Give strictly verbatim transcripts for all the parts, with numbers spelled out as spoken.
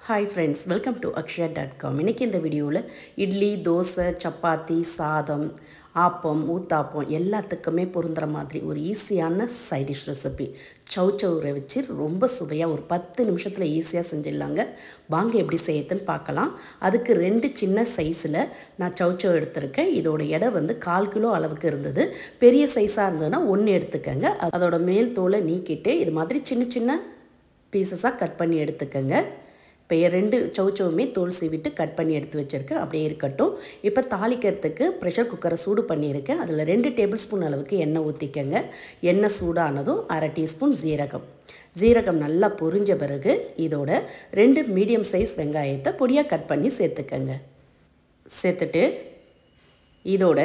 Hi friends, welcome to akshaya dot com. இன்னைக்கு இந்த வீடியோவில் இட்லி, தோசை, சப்பாத்தி, சாதம், ஆப்பம், ஊத்தாப்பம் எல்லாத்துக்குமே பொருந்துற மாதிரி ஒரு ஈஸியான சைட் டிஷ் ரெசிபி சௌச்சௌரை வச்சு ரொம்ப சுவையாக ஒரு பத்து நிமிஷத்தில் ஈஸியாக செஞ்சிடலாங்க. வாங்க எப்படி செய்யறதுன்னு பார்க்கலாம். அதுக்கு ரெண்டு சின்ன சைஸில் நான் சௌச்சௌ எடுத்திருக்கேன். இதோட எடை வந்து கால் கிலோ அளவுக்கு இருந்தது. பெரிய சைஸாக இருந்ததுன்னா ஒன்று எடுத்துக்கங்க. அதோட மேல் தோலை நீக்கிட்டு இது மாதிரி சின்ன சின்ன பீசஸாக கட் பண்ணி எடுத்துக்கங்க. இப்போ ரெண்டு சௌச்சௌவுமே தோல் சீவிட்டு கட் பண்ணி எடுத்து வச்சுருக்கேன். அப்படியே இருக்கட்டும். இப்போ தாளிக்கிறதுக்கு ப்ரெஷர் குக்கரை சூடு பண்ணியிருக்கேன். அதில் ரெண்டு டேபிள் ஸ்பூன் அளவுக்கு எண்ணெய் ஊற்றிக்கங்க. எண்ணெய் சூடானதும் அரை டீஸ்பூன் ஜீரகம் ஜீரகம் நல்லா பொரிஞ்ச பிறகு இதோட ரெண்டு மீடியம் சைஸ் வெங்காயத்தை பொடியாக கட் பண்ணி சேர்த்துக்கங்க. சேர்த்துட்டு இதோட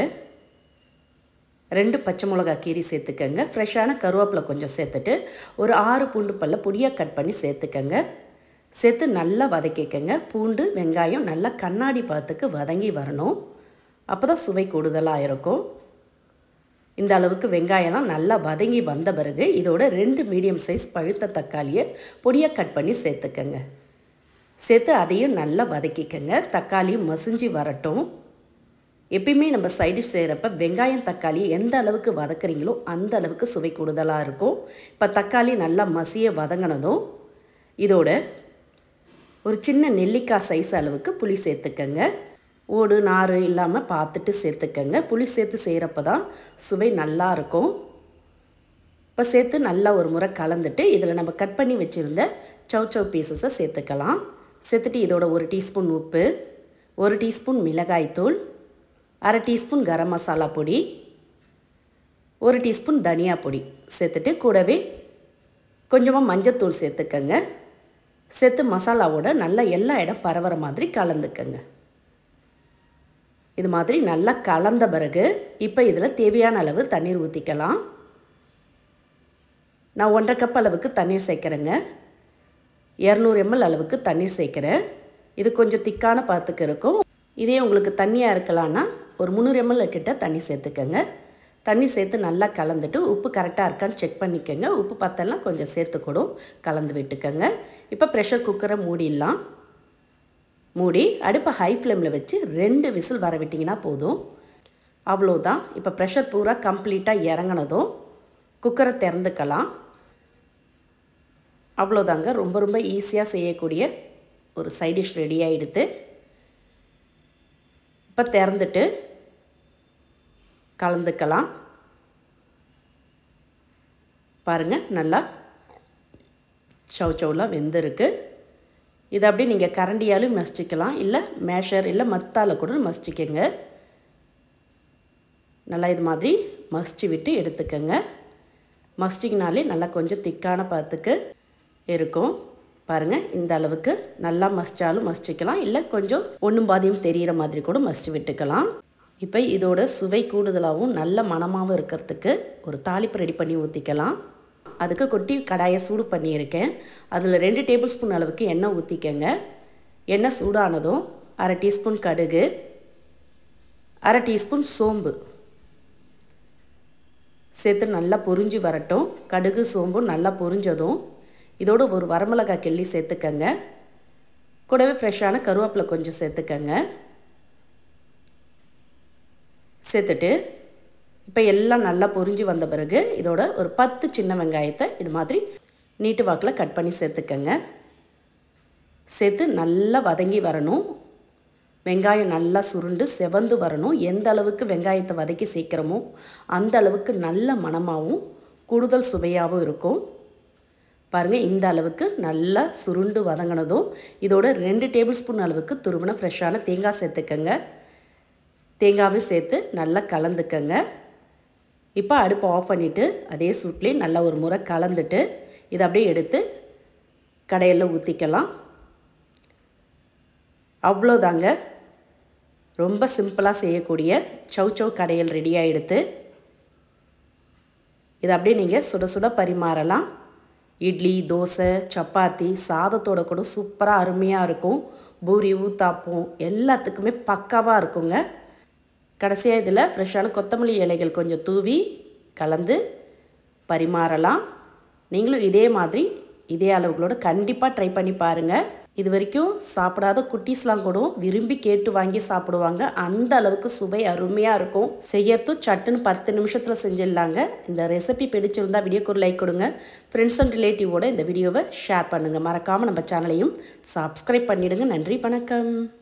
ரெண்டு பச்சை மிளகா கீரி சேர்த்துக்கங்க. ஃப்ரெஷ்ஷான கருவேப்பிலை கொஞ்சம் சேர்த்துட்டு ஒரு ஆறு பூண்டு பல்ல பொடியாக கட் பண்ணி சேர்த்துக்கங்க. சேர்த்து நல்லா வதக்கிக்கங்க. பூண்டு வெங்காயம் நல்லா கண்ணாடி பதத்துக்கு வதங்கி வரணும். அப்போ தான் சுவை கூடுதலாக இருக்கும். இந்த அளவுக்கு வெங்காயம்லாம் நல்லா வதங்கி வந்த பிறகு இதோட ரெண்டு மீடியம் சைஸ் பழுத்த தக்காளியை பொடியாக கட் பண்ணி சேர்த்துக்கங்க. சேர்த்து அதையும் நல்லா வதக்கிக்கங்க. தக்காளியும் மசிஞ்சு வரட்டும். எப்பயுமே நம்ம சைடிஷ் செய்கிறப்ப வெங்காயம் தக்காளி எந்த அளவுக்கு வதக்குறீங்களோ அந்த அளவுக்கு சுவை கூடுதலாக இருக்கும். இப்போ தக்காளி நல்லா மசிய வதங்கினதும் இதோட ஒரு சின்ன நெல்லிக்காய் சைஸ் அளவுக்கு புளி சேர்த்துக்கங்க. ஓடு நார் இல்லாமல் பார்த்துட்டு சேர்த்துக்கங்க. புளி சேர்த்து செய்கிறப்ப தான் சுவை நல்லா இருக்கும். இப்போ சேர்த்து நல்லா ஒரு முறை கலந்துட்டு இதில் நம்ம கட் பண்ணி வச்சுருந்த சௌச்சௌ பீசஸை சேர்த்துக்கலாம். சேர்த்துட்டு இதோட ஒரு டீஸ்பூன் உப்பு, ஒரு டீஸ்பூன் மிளகாய்த்தூள், அரை டீஸ்பூன் கரம் மசாலா பொடி, ஒரு டீஸ்பூன் தனியா பொடி சேர்த்துட்டு கூடவே கொஞ்சமாக மஞ்சத்தூள் சேர்த்துக்கங்க. சேர்த்து மசாலாவோட நல்லா எல்லா இடம் பரவுற மாதிரி கலந்துக்கங்க. இது மாதிரி நல்லா கலந்த பிறகு இப்போ இதில் தேவையான அளவு தண்ணீர் ஊற்றிக்கலாம். நான் ஒன்றரை கப் அளவுக்கு தண்ணீர் சேர்க்குறேங்க. இரநூறு எம்எல் அளவுக்கு தண்ணீர் சேர்க்குறேன். இது கொஞ்சம் திக்கான பதத்துக்கு இருக்கும். இதே உங்களுக்கு தண்ணியாக இருக்கலான்னா ஒரு முந்நூறு எம்எல் கிட்ட தண்ணி சேர்த்துக்கங்க. தண்ணி சேர்த்து நல்லா கலந்துட்டு உப்பு கரெக்டாக இருக்கான்னு செக் பண்ணிக்கோங்க. உப்பு பத்தெல்லாம் கொஞ்சம் சேர்த்துக்கூடும் கலந்து விட்டுக்கங்க. இப்போ ப்ரெஷர் குக்கரை மூடிடலாம். மூடி அடுப்பை ஹை ஃப்ளேமில் வச்சு ரெண்டு விசில் வர விட்டிங்கன்னா போதும். அவ்வளோதான். இப்போ ப்ரெஷர் பூரா கம்ப்ளீட்டாக இறங்கினதும் குக்கரை திறந்துக்கலாம். அவ்வளோதாங்க. ரொம்ப ரொம்ப ஈஸியாக செய்யக்கூடிய ஒரு சைட் டிஷ் ரெடி ஆகிடுது. இப்போ திறந்துட்டு கலந்துக்கலாம். பாருங்கள் நல்லா சௌச்சௌலாம் வெந்திருக்கு. இதை அப்படியே நீங்கள் கரண்டியாலும் மசிச்சிக்கலாம், இல்லை மேஷர் இல்லை மத்தால கூட மசிச்சிக்கங்க. நல்லா இது மாதிரி மசிச்சு விட்டு எடுத்துக்கங்க. மசிச்சிங்கனாலே நல்லா கொஞ்சம் திக்கான பதத்துக்கு இருக்கும். பாருங்கள் இந்த அளவுக்கு நல்லா மசிச்சாலும் மசிச்சிக்கலாம், இல்லை கொஞ்சம் ஒன்றும் பாதியும் தெரிகிற மாதிரி கூட மசிச்சு விட்டுக்கலாம். இப்போ இதோட சுவை கூடுதலாகவும் நல்ல மணமாகவும் இருக்கிறதுக்கு ஒரு தாளிப்பு ரெடி பண்ணி ஊற்றிக்கலாம். அதுக்கு கொட்டி கடாயை சூடு பண்ணியிருக்கேன். அதில் ரெண்டு டேபிள் ஸ்பூன் அளவுக்கு எண்ணெய் ஊற்றிக்கங்க. எண்ணெய் சூடானதும் அரை டீஸ்பூன் கடுகு, அரை டீஸ்பூன் சோம்பு சேர்த்து நல்லா பொரிஞ்சு வரட்டும். கடுகு சோம்பும் நல்லா பொரிஞ்சதும் இதோட ஒரு வரமிளகாய் கிள்ளி சேர்த்துக்கங்க. கூடவே ஃப்ரெஷ்ஷான கருவேப்பிலை கொஞ்சம் சேர்த்துக்கங்க. சேர்த்துட்டு இப்போ எல்லாம் நல்லா பொரிஞ்சு வந்த பிறகு இதோட ஒரு பத்து சின்ன வெங்காயத்தை இது மாதிரி நீட்டு வாக்கில் கட் பண்ணி சேர்த்துக்கங்க. சேர்த்து நல்லா வதங்கி வரணும். வெங்காயம் நல்லா சுருண்டு செவந்து வரணும். எந்த அளவுக்கு வெங்காயத்தை வதக்கி சேர்க்குறோமோ அந்த அளவுக்கு நல்ல மணமாகவும் கூடுதல் சுவையாகவும் இருக்கும். பாருங்கள் இந்த அளவுக்கு நல்லா சுருண்டு வதங்கினதும் இதோட ரெண்டு டேபிள் ஸ்பூன் அளவுக்கு துருவின ஃப்ரெஷ்ஷான தேங்காய் சேர்த்துக்கங்க. தேங்காயும் சேர்த்து நல்லா கலந்துக்கங்க. இப்போ அடுப்பை ஆஃப் பண்ணிவிட்டு அதே சூட்லேயே நல்லா ஒரு முறை கலந்துட்டு இதை அப்படியே எடுத்து கடையில் ஊற்றிக்கலாம். அவ்வளோதாங்க. ரொம்ப சிம்பிளாக செய்யக்கூடிய சௌச்சௌ கடையில் ரெடியாக எடுத்து இதை அப்படியே நீங்கள் சுட சுட பரிமாறலாம். இட்லி, தோசை, சப்பாத்தி, சாதத்தோட கூட சூப்பராக அருமையாக இருக்கும். பூரி, ஊத்தாப்பம் எல்லாத்துக்குமே பக்காவாக இருக்குங்க. கடைசியாக இதில் ஃப்ரெஷ்ஷான கொத்தமல்லி இலைகள் கொஞ்சம் தூவி கலந்து பரிமாறலாம். நீங்களும் இதே மாதிரி இதே அளவுகளோடு கண்டிப்பாக ட்ரை பண்ணி பாருங்கள். இது வரைக்கும் சாப்பிடாத குட்டீஸ்லாம் கூட விரும்பி கேட்டு வாங்கி சாப்பிடுவாங்க. அந்த அளவுக்கு சுவை அருமையாக இருக்கும். செய்யறதும் சட்டுன்னு பத்து நிமிஷத்தில் செஞ்சிடலாங்க. இந்த ரெசிபி பிடிச்சிருந்தா வீடியோக்கு ஒரு லைக் கொடுங்க. ஃப்ரெண்ட்ஸ் அண்ட் ரிலேட்டிவோட இந்த வீடியோவை ஷேர் பண்ணுங்கள். மறக்காமல் நம்ம சேனலையும் சப்ஸ்கிரைப் பண்ணிவிடுங்க. நன்றி, வணக்கம்.